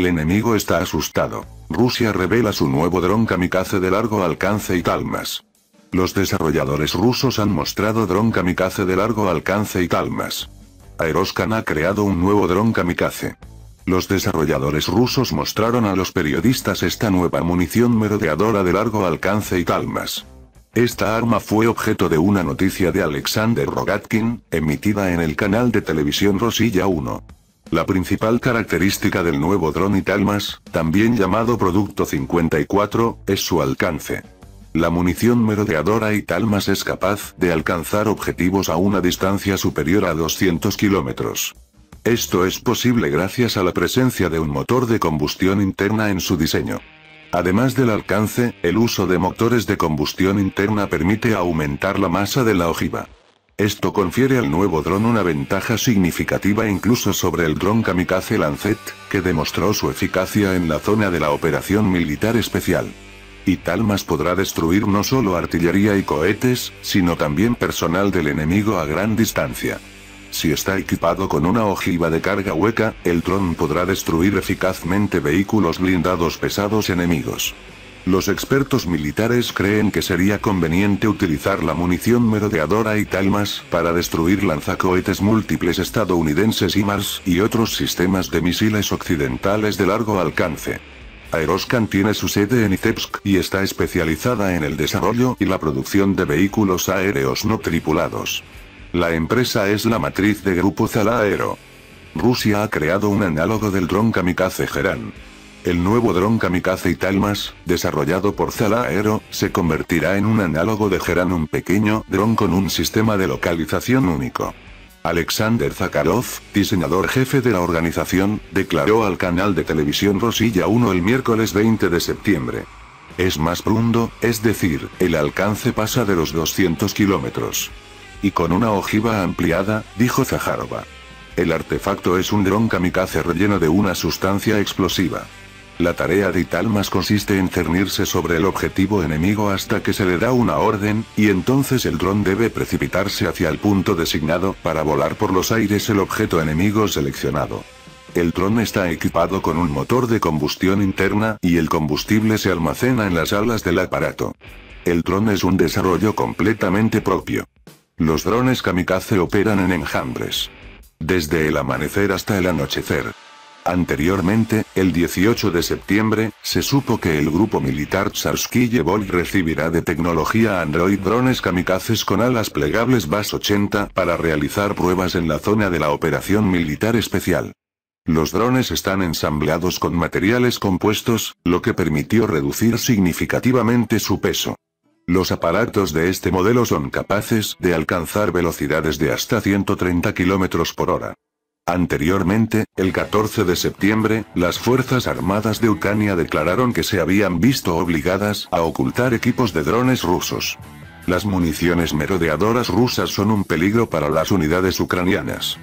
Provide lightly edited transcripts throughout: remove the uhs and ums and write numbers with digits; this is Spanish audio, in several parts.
El enemigo está asustado. Rusia revela su nuevo dron kamikaze de largo alcance Italmas. Los desarrolladores rusos han mostrado dron kamikaze de largo alcance Italmas. Aeroscan ha creado un nuevo dron kamikaze. Los desarrolladores rusos mostraron a los periodistas esta nueva munición merodeadora de largo alcance Italmas. Esta arma fue objeto de una noticia de Alexander Rogatkin, emitida en el canal de televisión Rosilla 1. La principal característica del nuevo dron Italmas, también llamado Producto 54, es su alcance. La munición merodeadora Italmas es capaz de alcanzar objetivos a una distancia superior a 200 kilómetros. Esto es posible gracias a la presencia de un motor de combustión interna en su diseño. Además del alcance, el uso de motores de combustión interna permite aumentar la masa de la ojiva. Esto confiere al nuevo dron una ventaja significativa incluso sobre el dron kamikaze Lancet, que demostró su eficacia en la zona de la operación militar especial. Italmas podrá destruir no solo artillería y cohetes, sino también personal del enemigo a gran distancia. Si está equipado con una ojiva de carga hueca, el dron podrá destruir eficazmente vehículos blindados pesados enemigos. Los expertos militares creen que sería conveniente utilizar la munición merodeadora Italmas para destruir lanzacohetes múltiples estadounidenses HIMARS y otros sistemas de misiles occidentales de largo alcance. Aeroscan tiene su sede en Vitebsk y está especializada en el desarrollo y la producción de vehículos aéreos no tripulados. La empresa es la matriz de Grupo Zala Aero. Rusia ha creado un análogo del dron kamikaze Geran. El nuevo dron kamikaze Italmas, desarrollado por Zala Aero, se convertirá en un análogo de Geran, un pequeño dron con un sistema de localización único. Alexander Zakharov, diseñador jefe de la organización, declaró al canal de televisión Rosilla 1 el miércoles 20 de septiembre. Es más profundo, es decir, el alcance pasa de los 200 kilómetros. Y con una ojiva ampliada, dijo Zakharova. El artefacto es un dron kamikaze relleno de una sustancia explosiva. La tarea de Italmas consiste en cernirse sobre el objetivo enemigo hasta que se le da una orden, y entonces el dron debe precipitarse hacia el punto designado para volar por los aires el objeto enemigo seleccionado. El dron está equipado con un motor de combustión interna y el combustible se almacena en las alas del aparato. El dron es un desarrollo completamente propio. Los drones kamikaze operan en enjambres. Desde el amanecer hasta el anochecer. Anteriormente, el 18 de septiembre, se supo que el grupo militar Tsarskoye Boi recibirá de tecnología Android drones kamikazes con alas plegables VAS-80 para realizar pruebas en la zona de la operación militar especial. Los drones están ensamblados con materiales compuestos, lo que permitió reducir significativamente su peso. Los aparatos de este modelo son capaces de alcanzar velocidades de hasta 130 km por hora. Anteriormente, el 14 de septiembre, las Fuerzas Armadas de Ucrania declararon que se habían visto obligadas a ocultar equipos de drones rusos. Las municiones merodeadoras rusas son un peligro para las unidades ucranianas.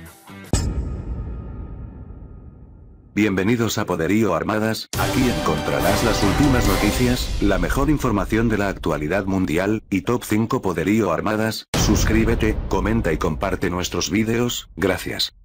Bienvenidos a Poderío Armadas, aquí encontrarás las últimas noticias, la mejor información de la actualidad mundial, y Top 5 Poderío Armadas. Suscríbete, comenta y comparte nuestros vídeos, gracias.